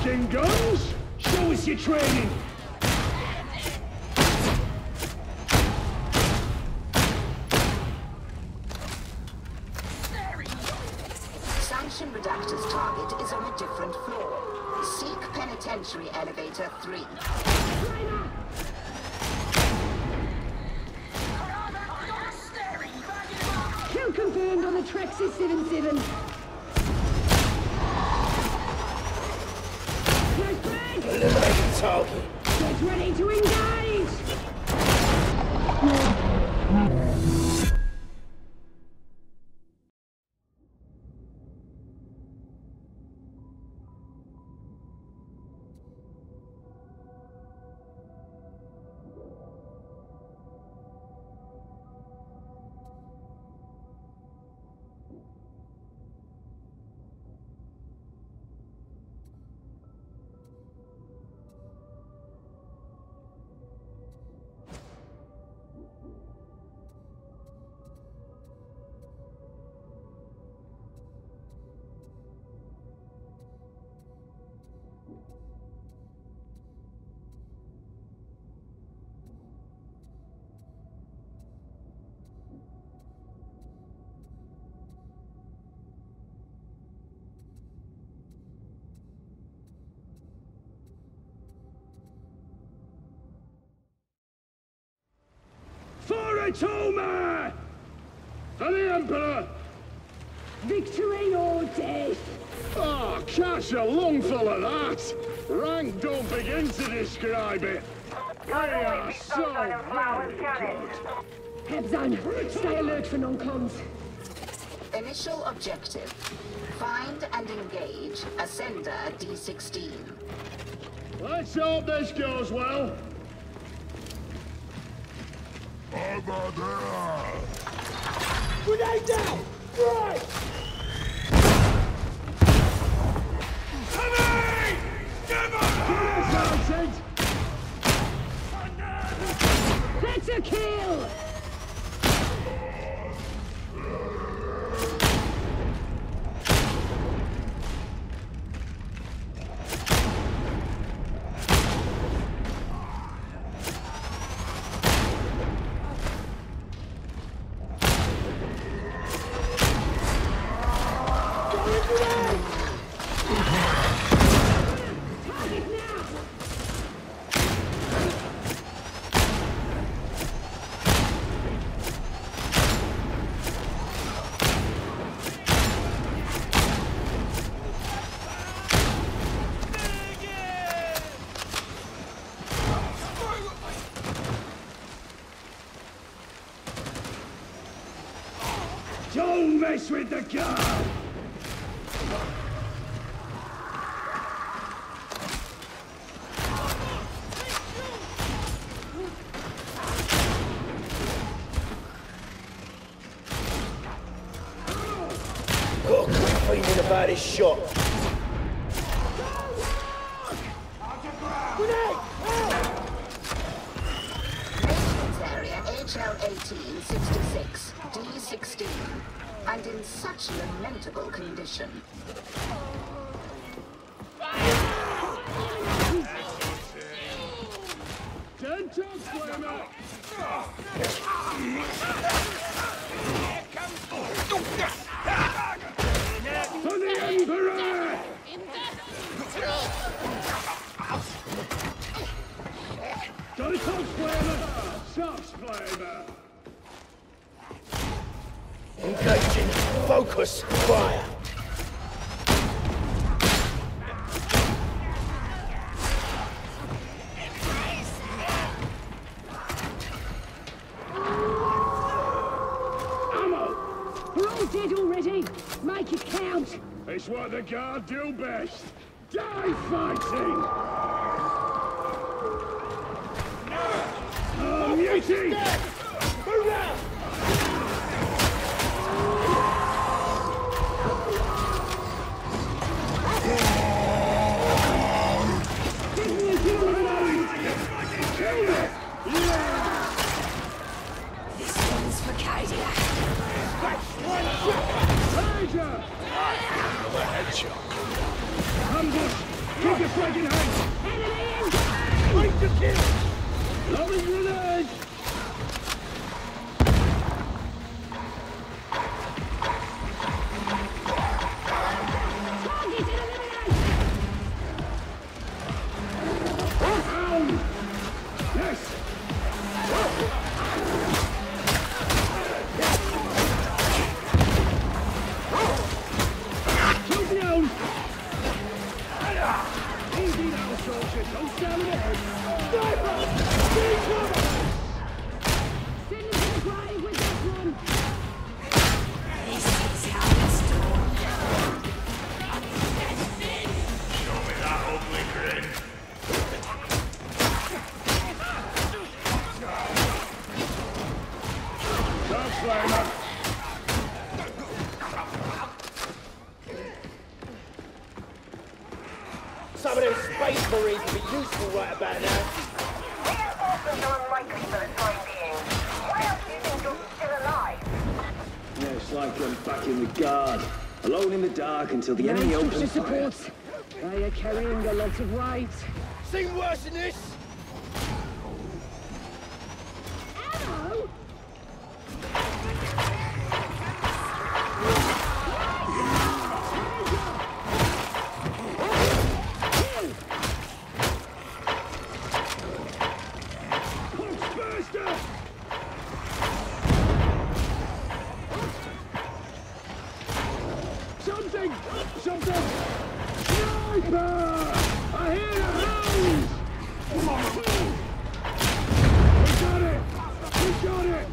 Machine guns? Show us your training. Sanction Redactor's target is on a different floor. Seek Penitentiary Elevator 3. Kill confirmed on the Trexis 7-7. Eliminating target. Get ready to engage! For Atoma! And the Emperor! Victory or death! Ah, cash a lungful of that! Rank don't begin to describe it! They are so very good! Hebzone, stay alert for non-coms. Initial objective. Find and engage Ascender D16. Let's hope this goes well! Over there! Grenade down! Right! Tommy! Give up! That's a kill! Don't mess with the guard! Got a good feeling about this shot. Maintenance area HL1866 D16. And in such lamentable condition. Dental Flamer! For the Emperor! Dental Flamer! Shots Flamer! Engaging. Focus. Fire. Ammo! We're all dead already! Make it count! It's what the guard do best! Die fighting! Oh, mutie! Hurrah! This one's for Cadia. Ranger! Another headshot. Ambush! Keep your Marines would be useful right about now. Reinforcements are unlikely for the time being. Why else do you think you're still alive? Yeah, it's like I'm back in the guard. Alone in the dark until the enemy opens fire. Support. They are carrying a lot of weight. Seen worse than this? Hello? Something! Something! Sniper! I hear a hound! We got it! We got it!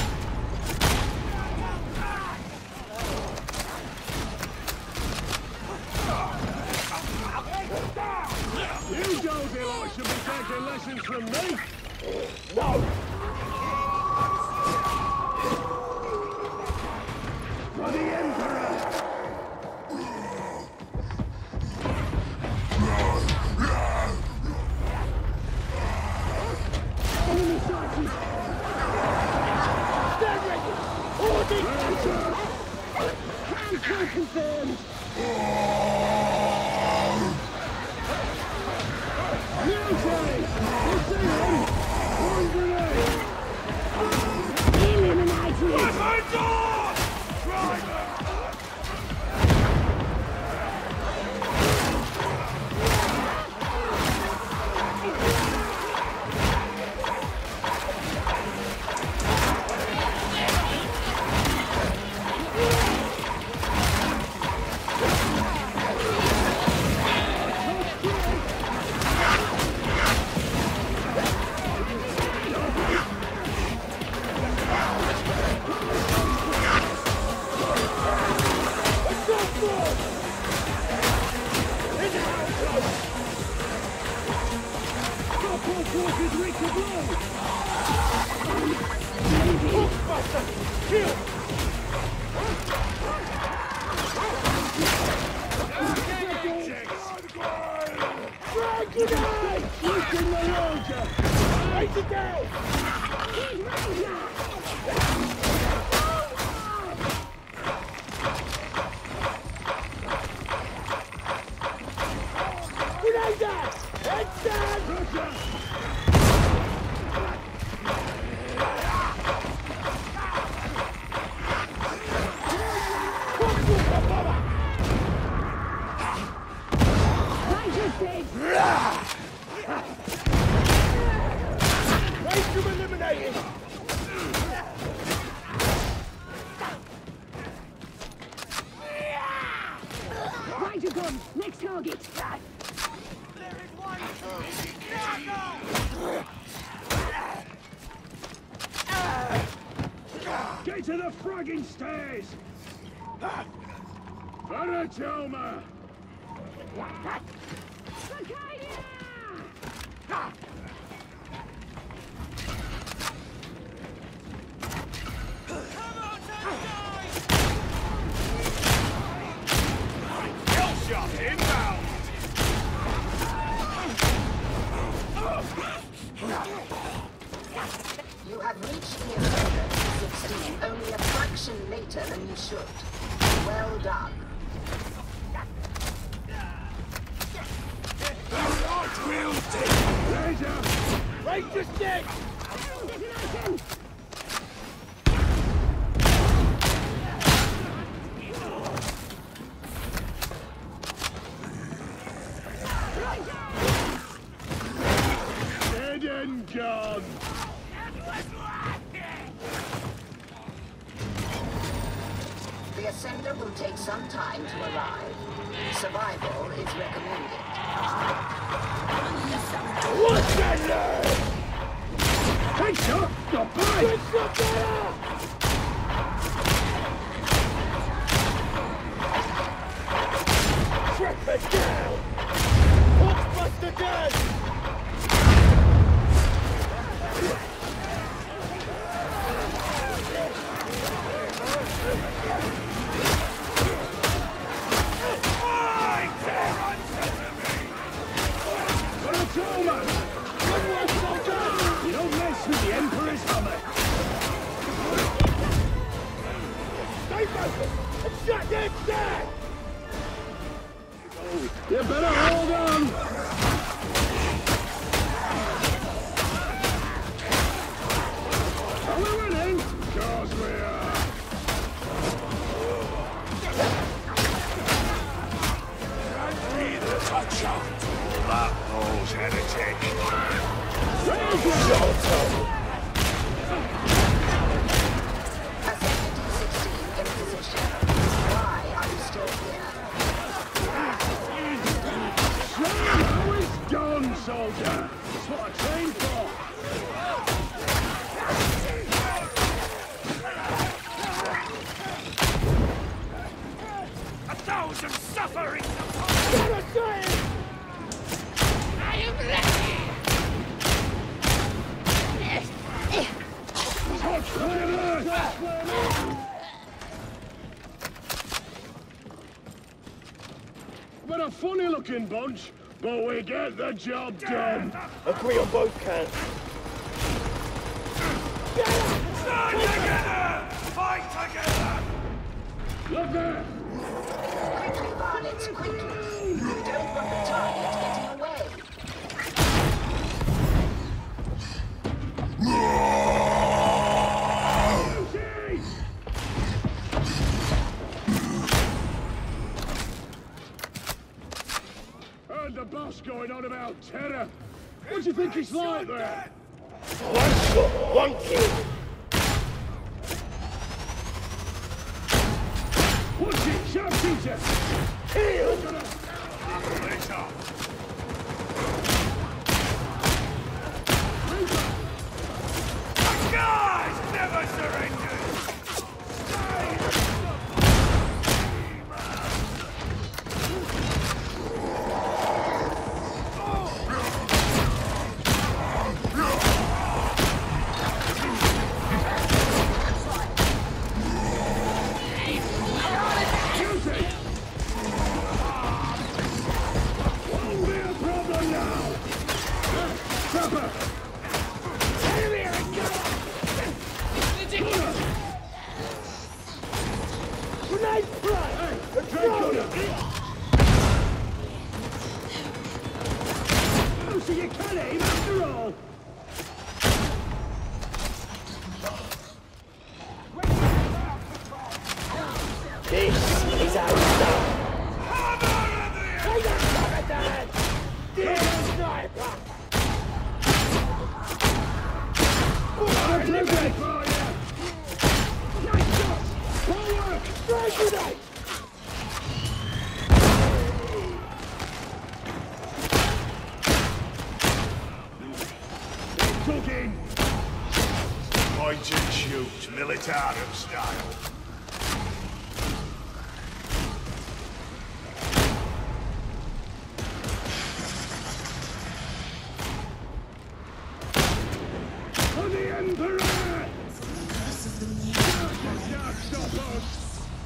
You don't feel like should be taking lessons from me? No! For the Emperor! Enemy sighted. Stand ready! Order! Cancel confirmed. Military! You see him? One grenade! Eliminated. Hands on! Driver! Support forces reach the blow! Hookbuster! Kill! Frag grenade! Listen the roger! Raise it down! Grenade out! Heads down! Roger! Rangers dead. Raise to eliminated! Ranger gone. Next target. Get to the fragging stairs! Baratoma! Hellshot inbound! You have reached the Ascender 16 only a fraction later than you should. Well done. Ranger! Ranger's dead! Detonation. Dead and gone! The Ascender will take some time to arrive. Survival is recommended. What's that name? Headshot! Not bad! It's not better! Trapper down! Hookbuster down! It's dead! You better hold on! Are we winning? Course we are! Either touch up. That knows heretic. SMD-16 in position. Why are you still here? Now it's done, soldier! That's what I trained for! A thousand sufferings upon But a funny-looking bunch, but we get the job done. Agree on both counts. stand together! Fight together! Look there! Quickly, varlets, quickly! You don't want the target getting away. Lucy! Heard the boss going on about terror. What do you think it's like there? One shot, one kill. What's it, sharpshooter? Kill! Lace up. The guys never surrendered! Won't be a problem now! Trapper! Grenade fly! Oh, so you can aim after all! This is our stuff. Take that sucker down! Dear sniper! Nice shot! Well work! Strike grenade! Talking! Point and shoot, militarum style. For the Emperor! Can't stop us!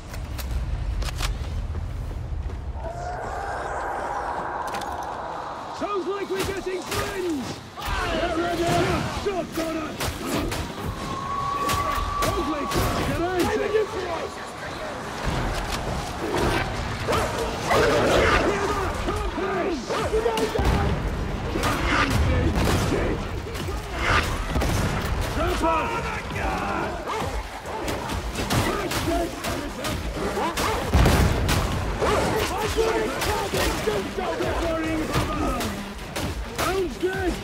Sounds like we're getting friends! Get ready! Shots on us! Ugly target, ain't it? Hear that? Compass! Sounds good!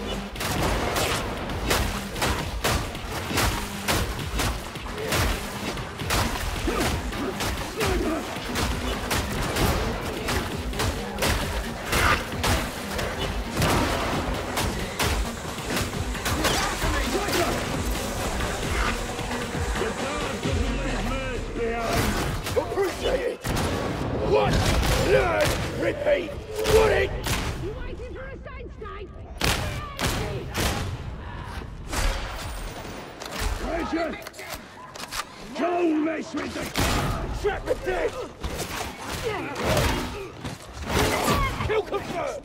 Appreciate it! What? Learn! Repeat! What it? You waiting for a sideswipe? Treasure! Don't mess with the cards! Trap the dead! Kill confirmed!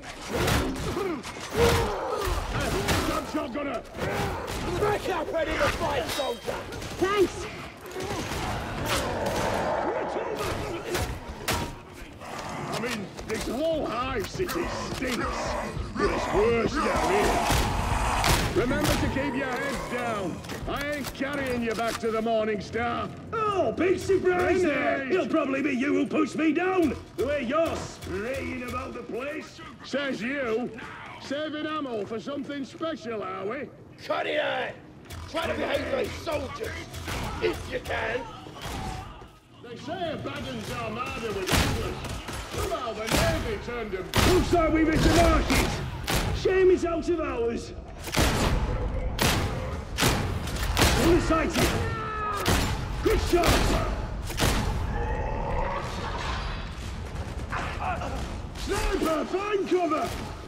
Gunshot gunner! Back up and in the fight, soldier! Thanks. mean, this whole hive city stinks. But it's worse down here. Remember to keep your heads down. I ain't carrying you back to the Morning Star. Oh, big surprise there! Grenade! It'll probably be you who pushed me down! The way you're spraying about the place! Says you. Saving ammo for something special, are we? Cut it out! Try to behave like soldiers, if you can. They say Baden's armada was English. Somehow the Navy turned them. Looks like we missed the market! Shame it's out of hours! In the sighting! Good shot! Sniper, find cover!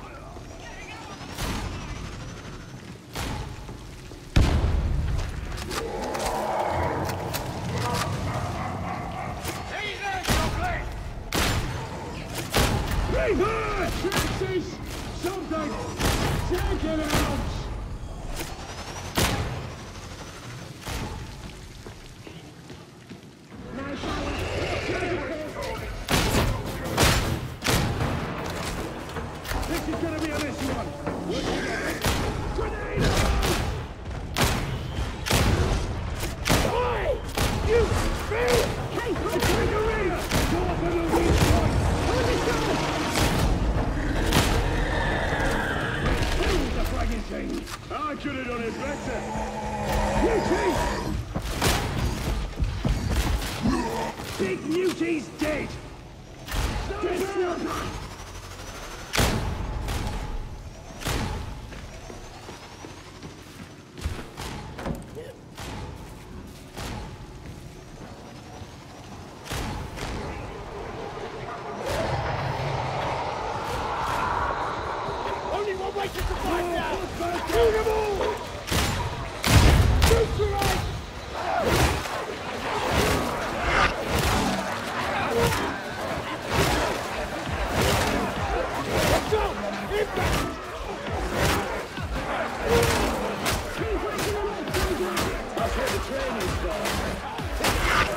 Reaper! Traxxas! Something! Take it out! This is gonna be a messy one! Grenade! Oi! You fool! Hey, go to the arena! Go up on the weak point! Hold it down! Hold the flagging thing! I could have done it better. Mutie! Big Mutie's dead! Dead snapper! Only one way to survive now! Kill them all! Neutralize! Let's go! Impact! That's where the training's gone.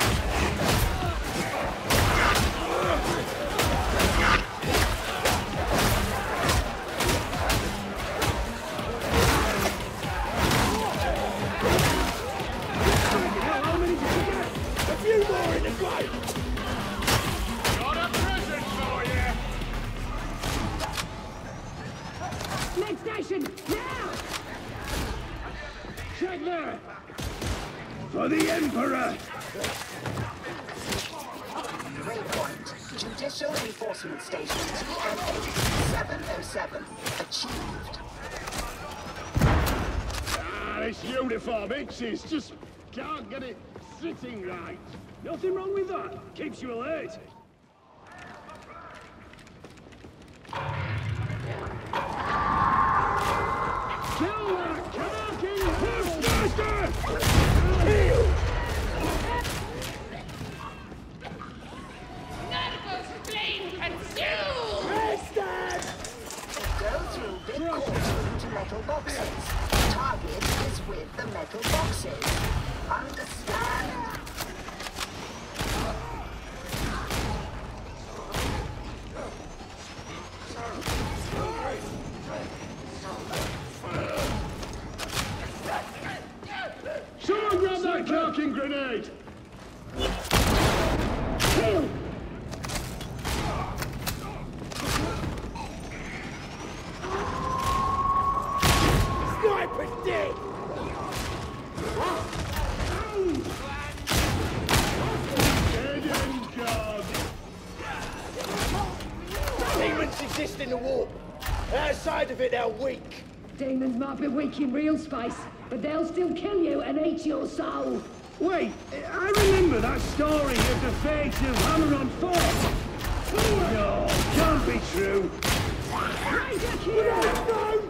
How many did you get? A few more in the fight! Got a present for you! Next station, now! Check there! For the Emperor! Waypoint. Judicial Enforcement Station TNA 707. Achieved. Ah, this uniform itches. Just can't get it sitting right. Nothing wrong with that. Keeps you alert. Kill that carking Hoofmaster! Narcos flame consumed! Go through big courtroom to metal boxes. Target is with the metal boxes. Understand? Someone grab that carking grenade! Kill! Sniper's dead! Dead end guard! Demons exist in the warp. Outside of it, they're weak. Demons might be weak in real space, but they'll still kill you and eat your soul. Wait, I remember that story of the fate of Hammer-on 4. No, can't be true. Ranger kill!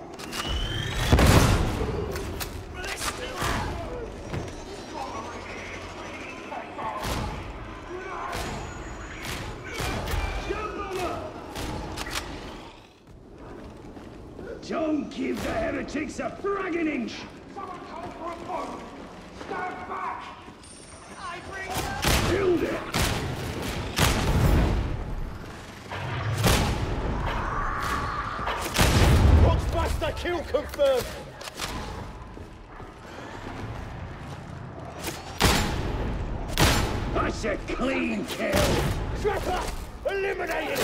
Don't give the heretics a fragging inch! Someone call for a boat! Stand back! I bring Build it! Kill confirmed. That's a clean kill. Trapper! Eliminated!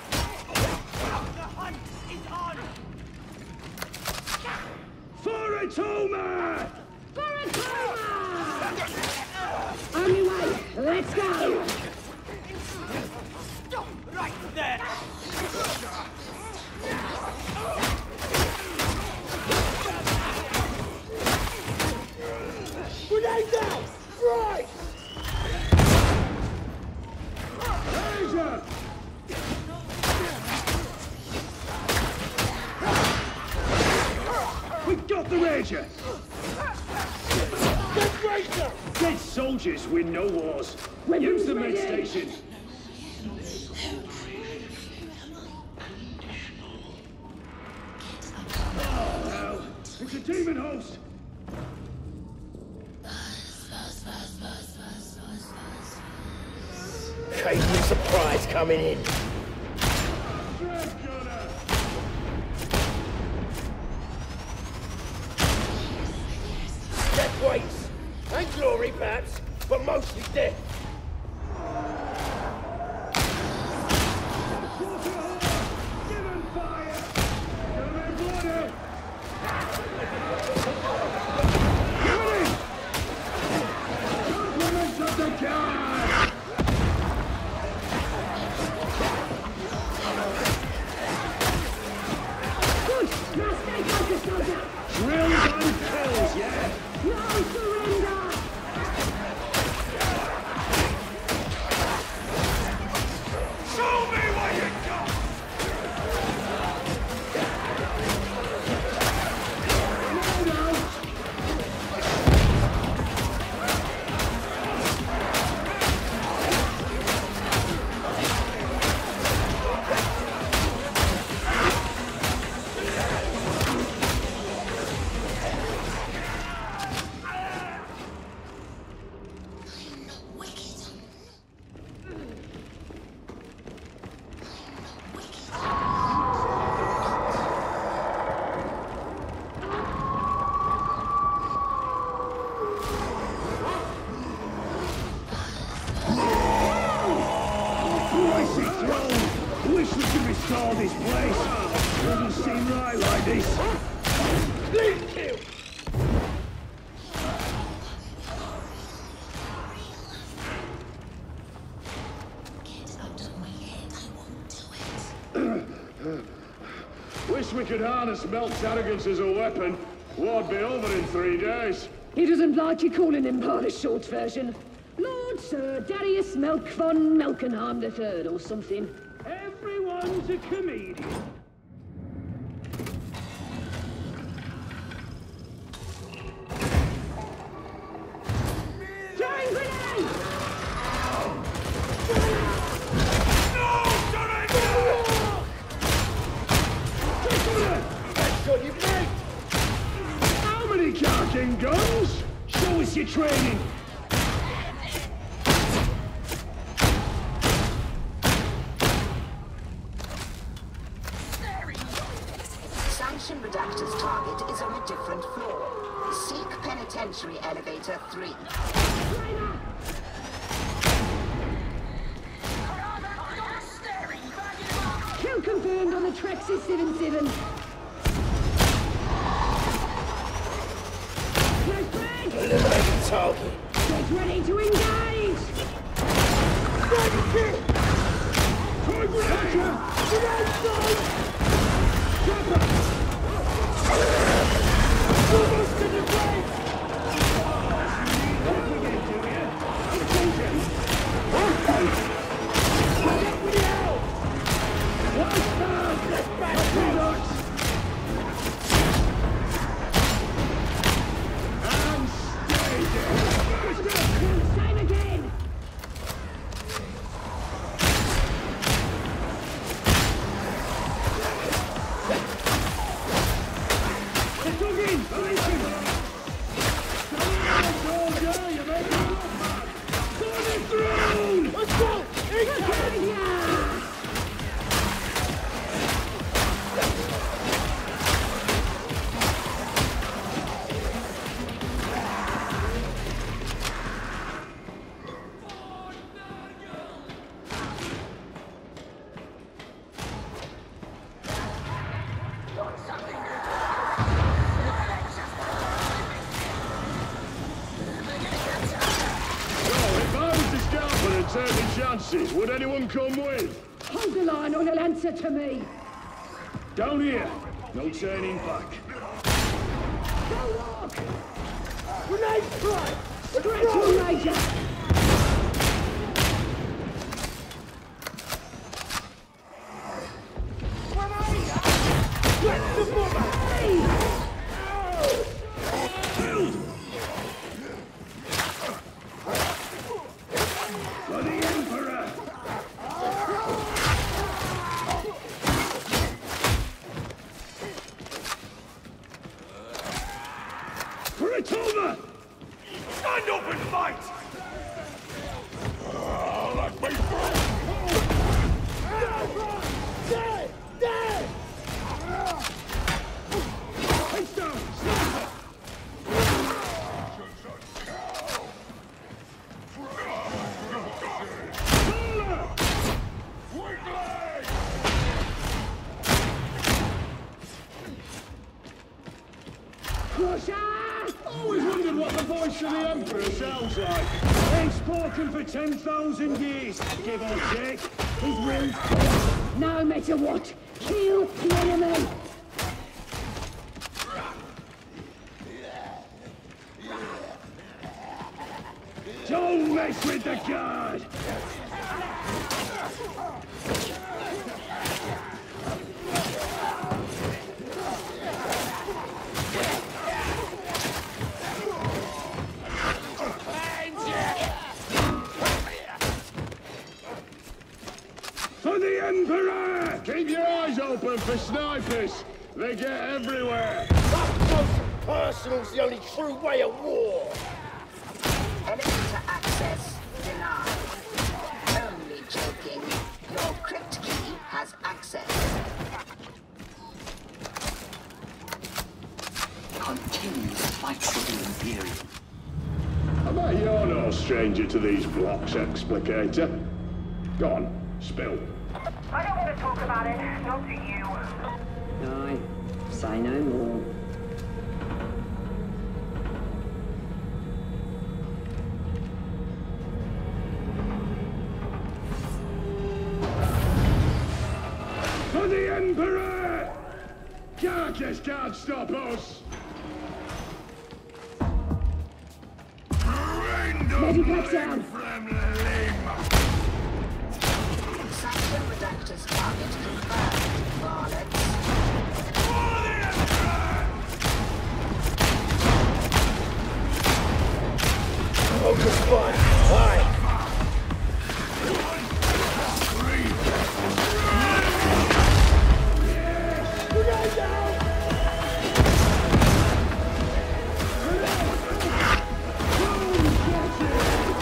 For a Toma! For a Toma! On your way. Let's go. Stop right there! Grenade down! Right! Asia! We got the Ranger! Get Ranger! Dead soldiers win no wars. Weapons Use the main ready. station. Oh, no. It's a demon host. Occasional surprise coming in. Drag gunner. Death waits. And glory, perhaps, but mostly death. Give him fire! Give him bloody! Give him! Compliments of the guard! Good. Now stay focused, soldier. Drills and kills, yeah? No surrender. Show me what you got! Crazy throne! Wish we could restore this place. Doesn't seem right like this. Lead kill! Wish we could harness Melk's arrogance as a weapon. War'd be over in 3 days. He doesn't like you calling him by the short version. Lord Sir Darius Melk von Melkenheim III or something. Everyone's a comedian. Throwing grenade! That's got you mate! How many Karkin guns? Show us your training. Sanction Redactor's target is on a different floor. Seek Penitentiary Elevator 3. Kill confirmed on the Trexis 7-7. Close break! Eliminating target. Get ready to engage! Try grenade! Almost in the grave! What are we gonna do here? Engage him! Get me out! One star! Let's back Three up! dots! And stay there! Same again! horses. Would anyone come with? Hold the line or he'll answer to me. Down here. No turning back. Go walk! Grenade strike! Straight to Major! Get the woman! For the Emperor! For it's over! Stand up and fight! Let me through! Dead! Dead! Heads down! Crusher! Always wondered what the voice of the Emperor sounds like. Ain't spoken for 10,000 years, give or take. His will's clear. No matter what, kill the enemy! Don't mess with the guard! For the Emperor! Keep your eyes open for snipers. They get everywhere. Up close and personal's the only true way of war! Enemy to access denied. Only joking. Your crypt key has access. Continue the fight for the Imperium. I bet you're no stranger to these blocks, Explicator. Go on, spill. I don't want to talk about it, not to you. Aye, say no more. For the Emperor! Carcass can't stop us! Medipack down! Sanction Redactor's target confirmed. Varlets. Focus fire! Aye! Grenade down!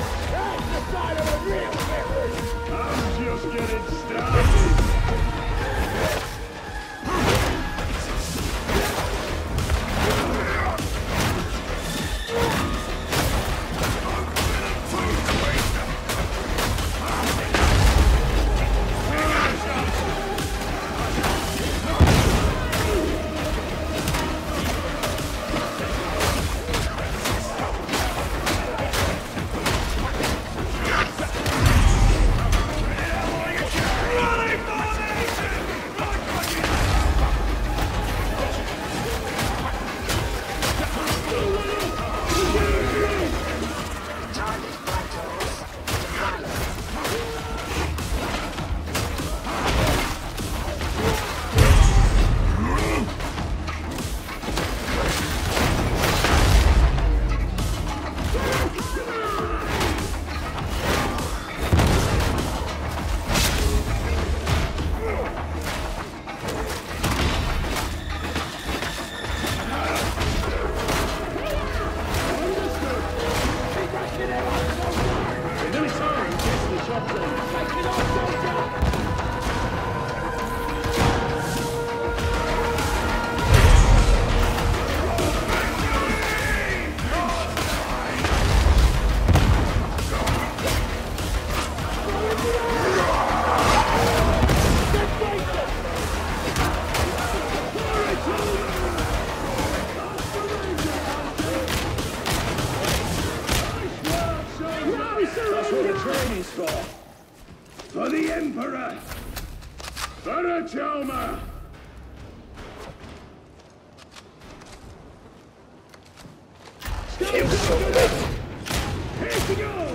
That's the side of a real weapon! I'm just getting started. Teratoma! Kill something! Here to go!